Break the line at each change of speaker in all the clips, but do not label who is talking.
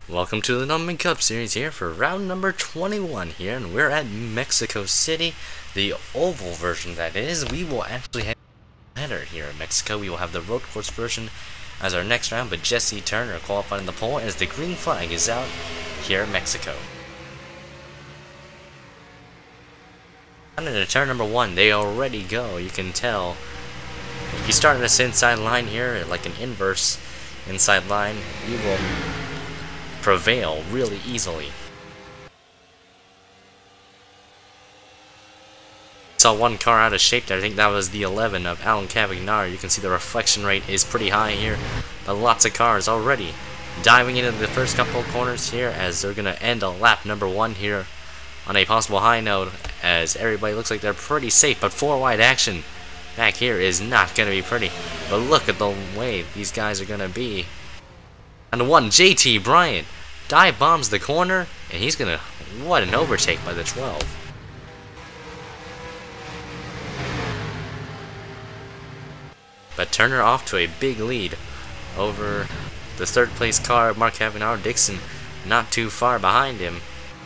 Welcome to the Doublemint Cup series here for round number 21 here, and we're at Mexico City, the oval version that is. We will actually have a header here in Mexico. We will have the road course version as our next round, but Jesse Turner qualified in the pole as the green flag is out here in Mexico. Into turn number 1, they already go. You can tell. If you start on this inside line here, like an inverse inside line, you will prevail really easily. Saw one car out of shape there. I think that was the 11 of Alan Cavagnar. You can see the reflection rate is pretty high here, but lots of cars already diving into the first couple of corners here as they're going to end a lap number 1 here on a possible high note, as everybody looks like they're pretty safe, but 4 wide action back here is not going to be pretty. But look at the way these guys are going to be. And one, JT Bryant dive bombs the corner, and he's gonna, what an overtake by the 12. But Turner off to a big lead over the third place car, Mark Cavagnar. Dixon not too far behind him.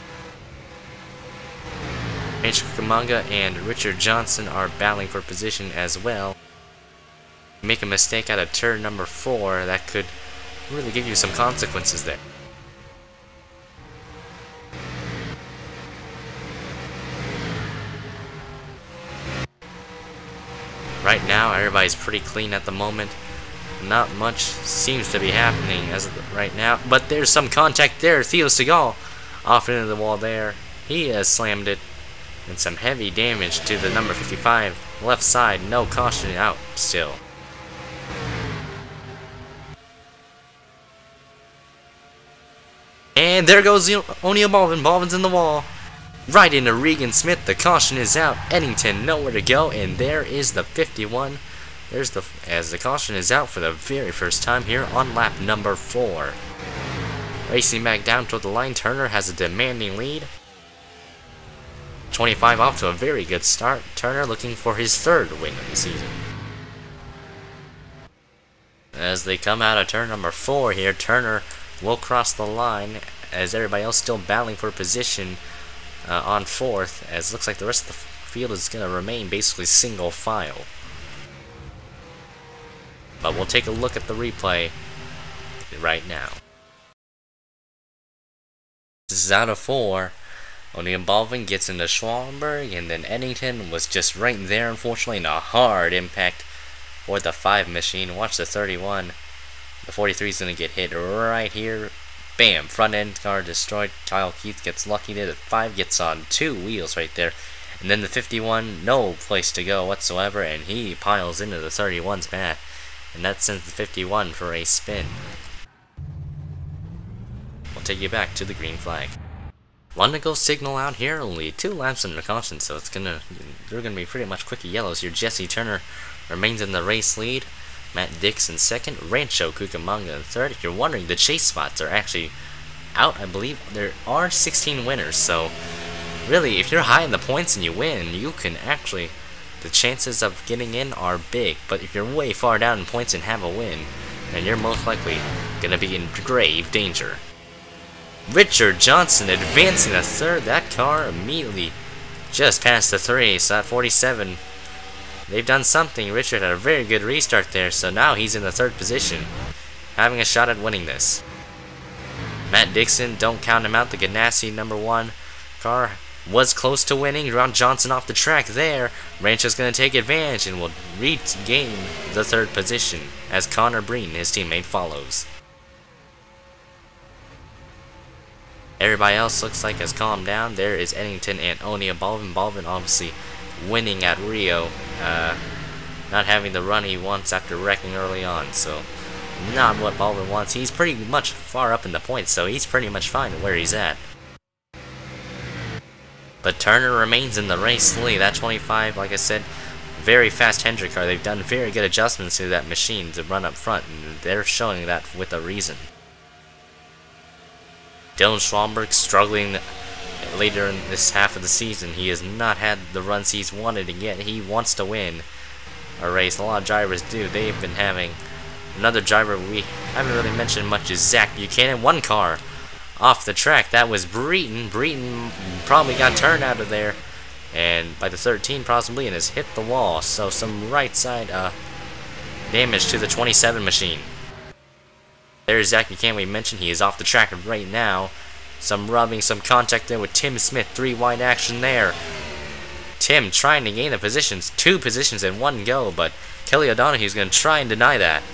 H. Cucamonga and Richard Johnson are battling for position as well. Make a mistake out of turn number 4, that could really give you some consequences there. Right now, everybody's pretty clean at the moment. Not much seems to be happening as of right now, but there's some contact there. Theo Segal off into the wall there. He has slammed it, and some heavy damage to the number 55 left side. No caution out still. And there goes O'Neal Balvin. Balvin's in the wall. Right into Regan Smith. The caution is out. Eddington nowhere to go, and there is the 51. As the caution is out for the very first time here on lap number 4. Racing back down toward the line, Turner has a demanding lead. 25 off to a very good start. Turner looking for his 3rd win of the season. As they come out of turn number 4 here, Turner will cross the line as everybody else still battling for position on 4th, as it looks like the rest of the field is going to remain basically single file. But we'll take a look at the replay right now. This is out of 4. O'Neal Balvin gets into Schwallenberg, and then Eddington was just right there, unfortunately, in a hard impact for the 5 machine. Watch the 31. The 43 is going to get hit right here. Bam! Front end car destroyed. Kyle Keith gets lucky there. The 5 gets on 2 wheels right there. And then the 51, no place to go whatsoever, and he piles into the 31's path. And that sends the 51 for a spin. We'll take you back to the green flag. One to go signal out here, only 2 laps under caution, so they're gonna be pretty much quick yellows here. Jesse Turner remains in the race lead. Matt Dixon 2nd, Rancho Cucamonga in 3rd. If you're wondering, the chase spots are actually out. I believe there are 16 winners, so really, if you're high in the points and you win, you can actually, the chances of getting in are big. But if you're way far down in points and have a win, then you're most likely gonna be in grave danger. Richard Johnson advancing the 3rd. That car immediately just passed the 3, so at 47. They've done something. Richard had a very good restart there, so now he's in the 3rd position, having a shot at winning this. Matt Dixon, don't count him out. The Ganassi number 1 car was close to winning. Ron Johnson off the track there. Rancho's going to take advantage and will regain the 3rd position as Connor Breen, his teammate, follows. Everybody else looks like has calmed down. There is Eddington and O'Neal Balvin. Balvin obviously winning at Rio, not having the run he wants after wrecking early on, so not what Balvin wants. He's pretty much far up in the points, so he's pretty much fine where he's at. But Turner remains in the race lead. That 25, like I said, very fast Hendrick car. They've done very good adjustments to that machine to run up front, and they're showing that with a reason. Dylan Schwallenberg struggling later in this half of the season. He has not had the runs he's wanted to get. He wants to win a race. A lot of drivers do. They've been having Another driver we haven't really mentioned much is Zach Buchanan. One car off the track. That was Breton. Breton probably got turned out of there, and by the 13 possibly, and has hit the wall. So some right side damage to the 27 machine. There's Zach Buchanan we mentioned. He is off the track right now. Some rubbing, some contact there with Tim Smith. 3 wide action there. Tim trying to gain the positions, 2 positions in one go, but Kelly O'Donoghue's going to try and deny that.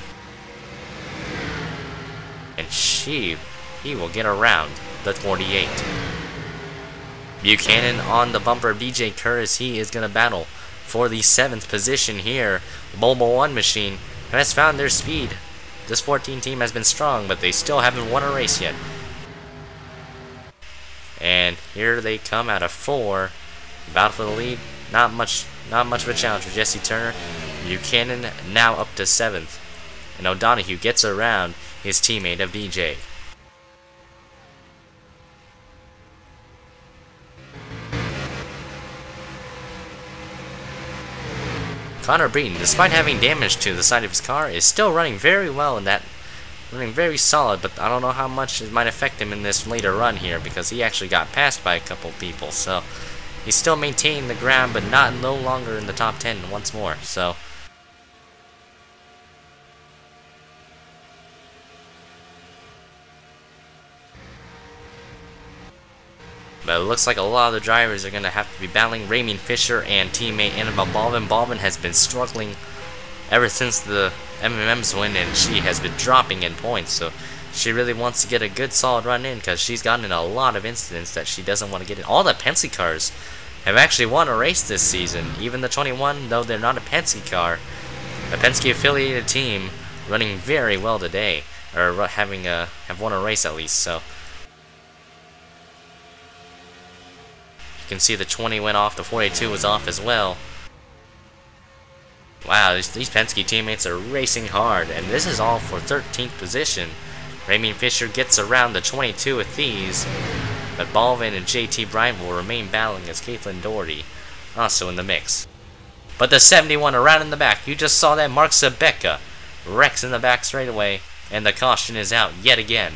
And he will get around the 48. Buchanan on the bumper of DJ Curtis. He is going to battle for the 7th position here. Mobile 1 machine has found their speed. This 14 team has been strong, but they still haven't won a race yet. And here they come out of 4. Battle for the lead. Not much of a challenge for Jesse Turner. Buchanan now up to 7th. And O'Donoghue gets around his teammate of DJ. Connor Breton, despite having damage to the side of his car, is still running very well in that. Running very solid, but I don't know how much it might affect him in this later run here, because he actually got passed by a couple people. So he's still maintaining the ground, but no longer in the top 10 once more. So but it looks like a lot of the drivers are going to have to be battling Raymond Fisher and teammate Annabelle Baldwin. Baldwin has been struggling ever since the MMM's win, and she has been dropping in points. So she really wants to get a good solid run in, because she's gotten in a lot of incidents that she doesn't want to get in. All the Penske cars have actually won a race this season. Even the 21, though they're not a Penske car, a Penske affiliated team running very well today, or have won a race at least. So you can see the 20 went off, the 42 was off as well. Wow, these Penske teammates are racing hard, and this is all for 13th position. Raymond Fisher gets around the 22 with these, but Baldwin and JT Bryant will remain battling as Caitlin Doherty also in the mix. But the 71 around in the back, you just saw that. Mark Sebeka wrecks in the back straight away, and the caution is out yet again.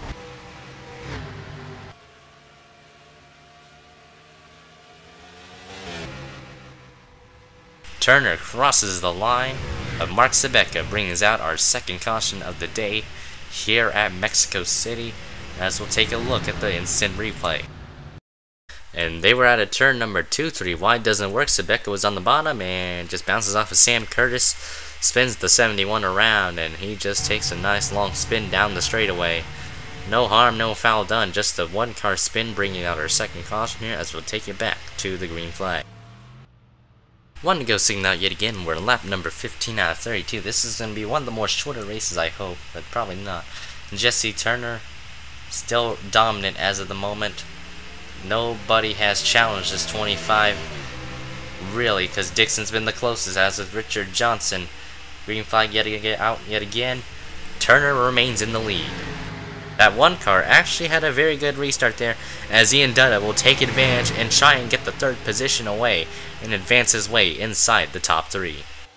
Turner crosses the line, but Mark Sebeka brings out our second caution of the day here at Mexico City, as we'll take a look at the instant replay. And they were at a turn number 2, 3 wide, doesn't work. Sebeka was on the bottom and just bounces off of Sam Curtis, spins the 71 around, and he just takes a nice long spin down the straightaway. No harm, no foul done, just the 1-car spin, bringing out our second caution here, as we'll take you back to the green flag. One to go signal out yet again. We're lap number 15 out of 32. This is going to be one of the more shorter races, I hope, but probably not. Jesse Turner still dominant as of the moment. Nobody has challenged this 25, really, because Dixon's been the closest, as with Richard Johnson. Green flag yet again. Turner remains in the lead. That 1 car actually had a very good restart there, as Ian Dutta will take advantage and try and get the 3rd position away and advance his way inside the top 3.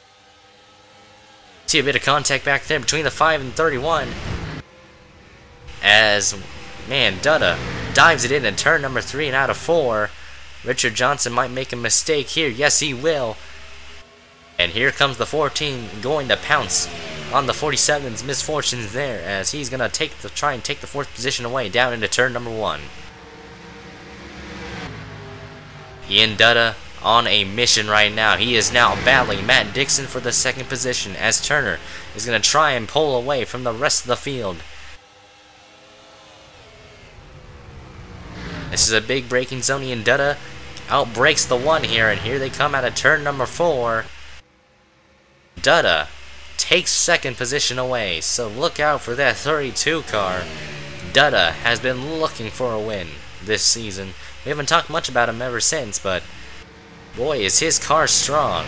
See a bit of contact back there between the 5 and 31, as, man, Dutta dives it in turn number 3 and out of 4. Richard Johnson might make a mistake here. Yes, he will. And here comes the 14 going to pounce on the 47's misfortunes there, as he's going to try and take the 4th position away down into turn number 1. Ian Dutta on a mission right now. He is now battling Matt Dixon for the 2nd position, as Turner is going to try and pull away from the rest of the field. This is a big braking zone. Ian Dutta outbreaks the 1 here, and here they come out of turn number 4. Dutta takes 2nd position away, so look out for that 32 car. Dutta has been looking for a win this season. We haven't talked much about him ever since, but boy, is his car strong.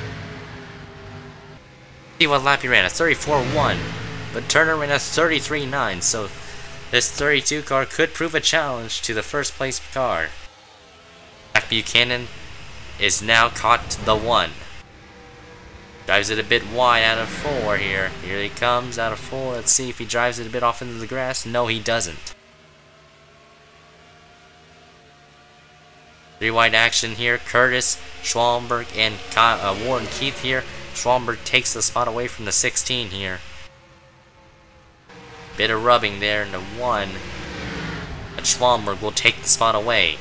See what lap he ran, a 34.1, but Turner ran a 33.9, so this 32 car could prove a challenge to the 1st place car. Jack Buchanan is now caught to the 1. Drives it a bit wide out of 4 here. Here he comes out of 4. Let's see if he drives it a bit off into the grass. No, he doesn't. Three wide action here. Curtis, Schwallenberg, and Warren Keith here. Schwallenberg takes the spot away from the 16 here. Bit of rubbing there in the 1. But Schwallenberg will take the spot away.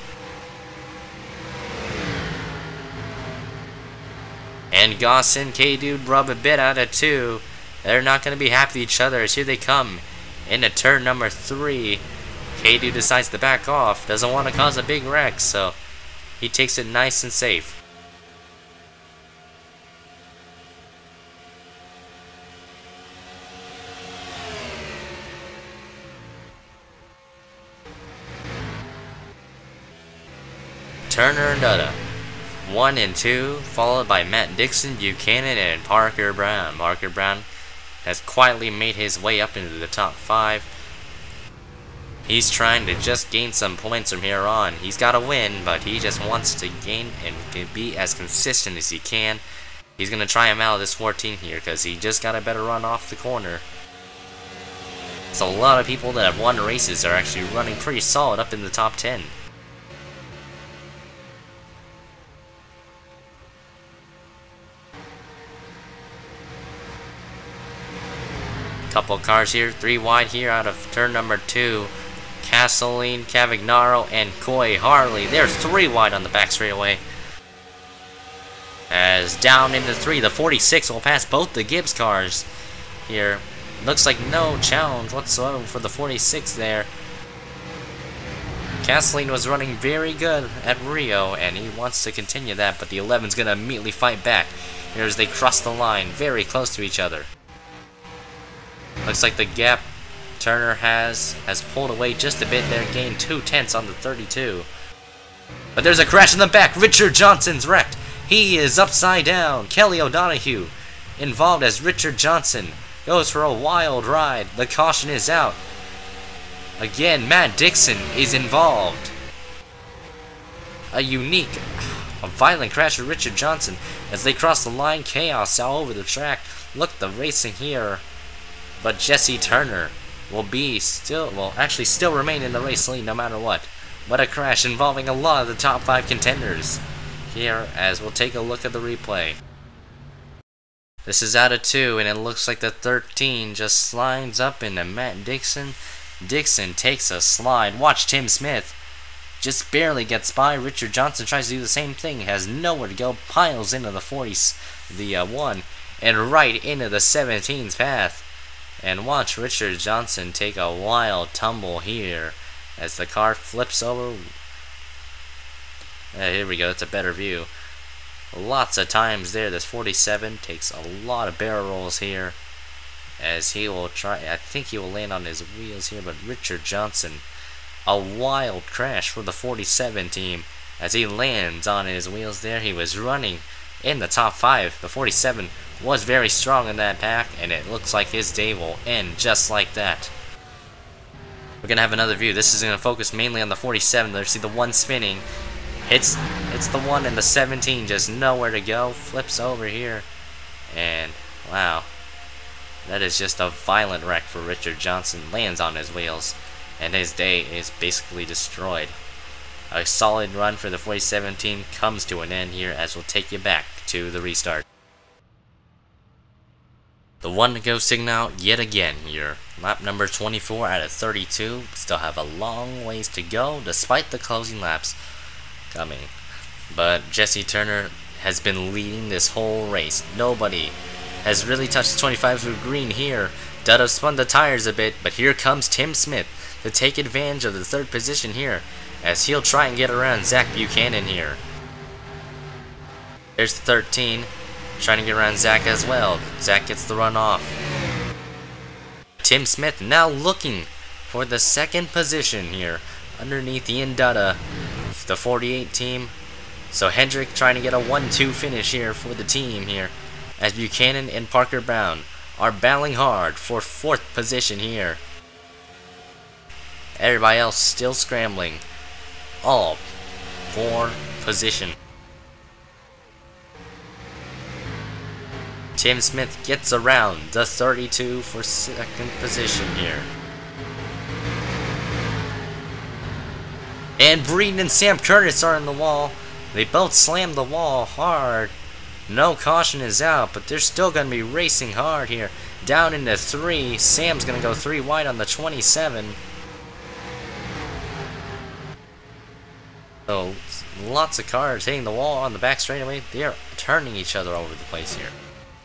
And Goss and K-Dude rub a bit out of 2. They're not going to be happy with each other as here they come into turn number 3. K-Dude decides to back off. Doesn't want to cause a big wreck, so he takes it nice and safe. Turner and Dutta, 1 and 2, followed by Matt Dixon, Buchanan, and Parker Brown. Parker Brown has quietly made his way up into the top 5. He's trying to just gain some points from here on. He's got to win, but he just wants to gain and be as consistent as he can. He's going to try him out of this 14 here because he just got a better run off the corner. So a lot of people that have won races are actually running pretty solid up in the top 10. Couple cars here, 3 wide here out of turn number 2. Castelline, Cavagnaro, and Coy Harley. There's 3 wide on the back straightaway. As down into 3, the 46 will pass both the Gibbs cars here. Looks like no challenge whatsoever for the 46 there. Castelline was running very good at Rio, and he wants to continue that, but the 11's going to immediately fight back. Here as they cross the line, very close to each other. Looks like the gap Turner has pulled away just a bit there, gained 2/10 on the 32. But there's a crash in the back. Richard Johnson's wrecked. He is upside down. Kelly O'Donoghue involved as Richard Johnson goes for a wild ride. The caution is out. Again, Matt Dixon is involved. A violent crash with Richard Johnson as they cross the line. Chaos all over the track. Look, the racing here. But Jesse Turner will actually still remain in the race lead no matter what. What a crash involving a lot of the top 5 contenders here as we'll take a look at the replay. This is out of 2 and it looks like the 13 just slides up into Matt Dixon. Dixon takes a slide. Watch Tim Smith. Just barely gets by. Richard Johnson tries to do the same thing. Has nowhere to go. Piles into the 40s, the 1, and right into the 17's path. And watch Richard Johnson take a wild tumble here as the car flips over. Here we go, that's a better view. Lots of times there. This 47 takes a lot of barrel rolls here as he will try. I think he will land on his wheels here, but Richard Johnson, a wild crash for the 47 team as he lands on his wheels there. He was running in the top 5. The 47 was very strong in that pack, and it looks like his day will end just like that. We're going to have another view. This is going to focus mainly on the 47. There's see the 1 spinning. Hits the 1 and the 17 just nowhere to go. Flips over here. And, wow. That is just a violent wreck for Richard Johnson. Lands on his wheels. And his day is basically destroyed. A solid run for the 47 team comes to an end here as we'll take you back to the restart. The 1 to go signal out yet again here. Lap number 24 out of 32. Still have a long ways to go despite the closing laps coming. But Jesse Turner has been leading this whole race. Nobody has really touched the 25s with green here. Dutta spun the tires a bit, but here comes Tim Smith to take advantage of the 3rd position here as he'll try and get around Zach Buchanan here. There's the 13. Trying to get around Zach as well. Zach gets the run off. Tim Smith now looking for the 2nd position here underneath Ian Dutta, the 48 team. So Hendrick trying to get a 1-2 finish here for the team here as Buchanan and Parker Brown are battling hard for 4th position here. Everybody else still scrambling. All for position. Tim Smith gets around the 32 for 2nd position here. And Breeden and Sam Curtis are in the wall. They both slammed the wall hard. No caution is out, but they're still going to be racing hard here. Down into 3. Sam's going to go 3 wide on the 27. So, lots of cars hitting the wall on the back straightaway. They are turning each other over the place here.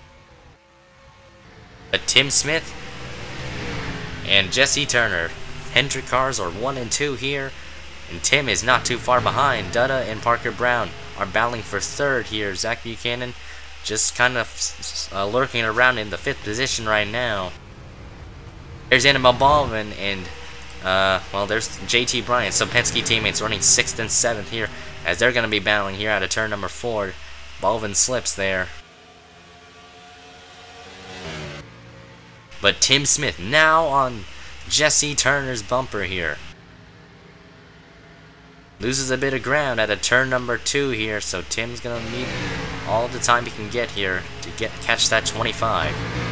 But Tim Smith and Jesse Turner. Hendrick cars are 1 and 2 here. And Tim is not too far behind. Dutta and Parker Brown are battling for 3rd here. Zach Buchanan just kind of lurking around in the 5th position right now. There's Annabelle Baldwin and, well, there's JT Bryant. So Penske teammates running 6th and 7th here as they're going to be battling here out of turn number 4. Baldwin slips there. But Tim Smith now on Jesse Turner's bumper here. Loses a bit of ground at a turn number 2 here, so Tim's gonna need all the time he can get here to catch that 25.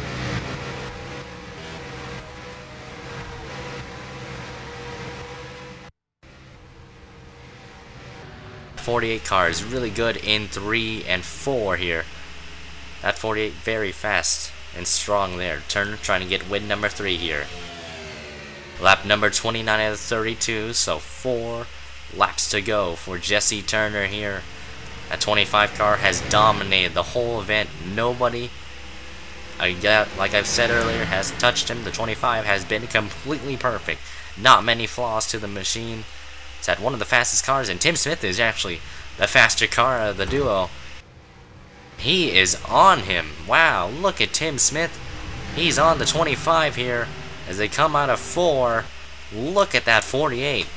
.48 car is really good in 3 and 4 here. That 48 very fast and strong there. Turner trying to get win number 3 here. Lap number 29 out of 32, so 4 laps to go for Jesse Turner here. That 25 car has dominated the whole event. Nobody, like I've said earlier, has touched him. The 25 has been completely perfect. Not many flaws to the machine. It's had one of the fastest cars, and Tim Smith is actually the faster car of the duo. He is on him. Wow, look at Tim Smith. He's on the 25 here as they come out of 4. Look at that 48.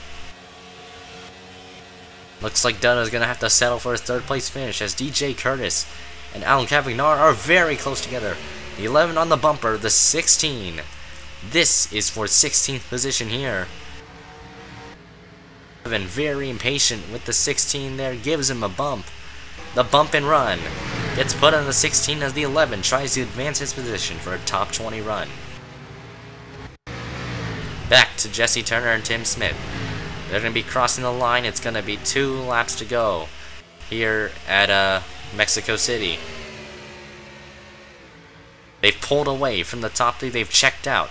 Looks like Dutta's going to have to settle for his 3rd place finish as DJ Curtis and Alan Cavagnar are very close together. The 11 on the bumper, the 16. This is for 16th position here. Been very impatient with the 16 there, gives him a bump. The bump and run. Gets put on the 16 as the 11 tries to advance his position for a top 20 run. Back to Jesse Turner and Tim Smith. They're going to be crossing the line. It's going to be 2 laps to go here at Mexico City. They've pulled away from the top 3. They've checked out.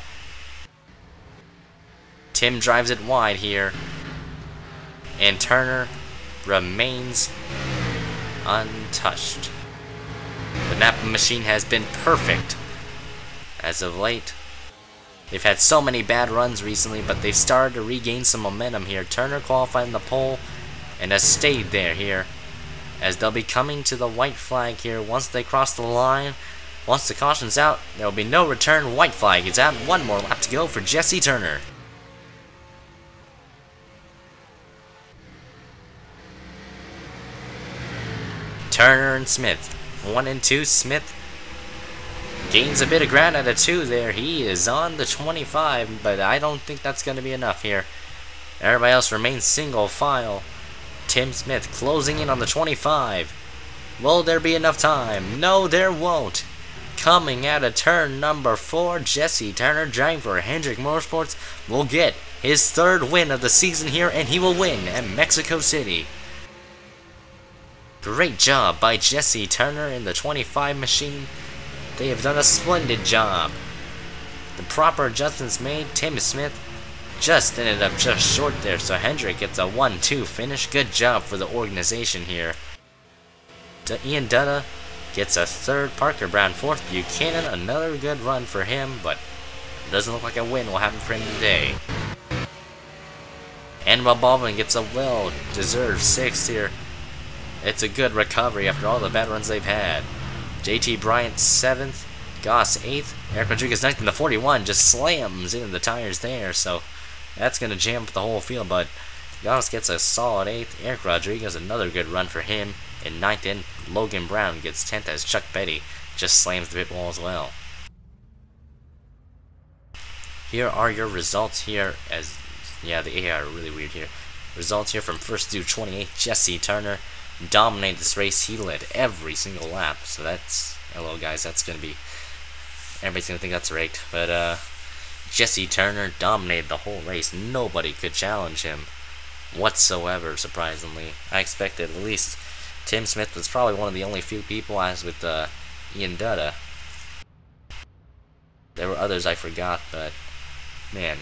Tim drives it wide here. And Turner remains untouched. The Napa machine has been perfect as of late. They've had so many bad runs recently, but they've started to regain some momentum here. Turner qualified in the pole and has stayed there here as they'll be coming to the white flag here once they cross the line. Once the caution's out, there will be no return. White flag is out. 1 more lap to go for Jesse Turner. Turner and Smith. 1 and 2. Smith gains a bit of ground at a 2 there. He is on the 25, but I don't think that's going to be enough here. Everybody else remains single file. Tim Smith closing in on the 25. Will there be enough time? No, there won't. Coming out of turn number 4, Jesse Turner, driving for Hendrick Motorsports, will get his 3rd win of the season here, and he will win at Mexico City. Great job by Jesse Turner in the 25 machine. They have done a splendid job. The proper adjustments made. Tim Smith just ended up just short there, so Hendrick gets a 1-2 finish. Good job for the organization here. Ian Dutta gets a 3rd, Parker Brown 4th, Buchanan another good run for him, but it doesn't look like a win will happen for him today. Annabelle Baldwin gets a well-deserved 6th here. It's a good recovery after all the bad runs they've had. JT Bryant 7th, Goss 8th, Eric Rodriguez 9th, and the 41 just slams into the tires there, so that's going to jam up the whole field, but Goss gets a solid 8th, Eric Rodriguez another good run for him in 9th, and Logan Brown gets 10th as Chuck Petty just slams the pit wall as well. Here are your results here as, yeah, the AI are really weird here. Results here from 1st through 28th, Jesse Turner dominated this race. He led every single lap, so that's, hello guys, that's gonna be, everybody's gonna think that's rigged, but Jesse Turner dominated the whole race. Nobody could challenge him. whatsoever, surprisingly. I expected at least Tim Smith was probably one of the only few people, as with Ian Dutta. There were others I forgot, but man.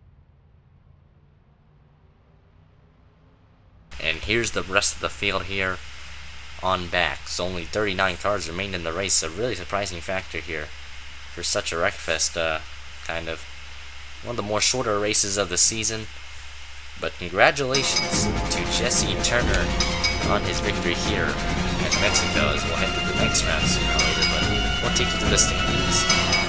And here's the rest of the field here on back. So only 39 cars remained in the race. A really surprising factor here for such a wreckfest, kind of one of the more shorter races of the season. But congratulations to Jesse Turner on his victory here in Mexico, as we'll head to the next round sooner or later. But we'll take you to the standings.